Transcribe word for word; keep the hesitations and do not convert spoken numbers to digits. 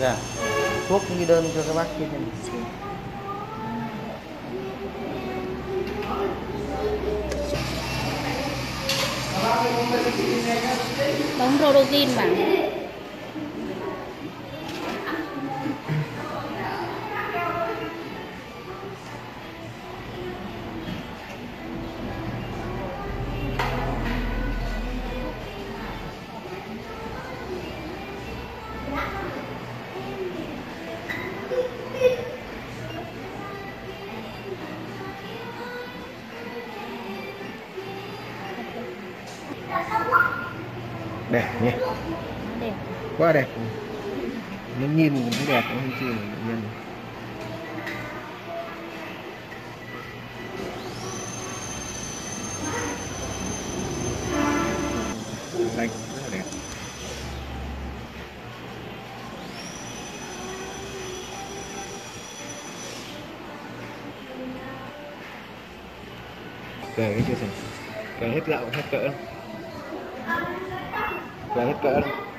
Dạ. Thuốc ghi đơn cho các bác kia xem. Bóng protein mà. Đẹp nhỉ. Đẹp. Quá đẹp. Nó nhìn mình thấy đẹp không chứ bệnh nhân. Đây rất là đẹp. Cười cái chưa xem. Cười hết lậu hết cỡ. Cười hết cỡ đâu.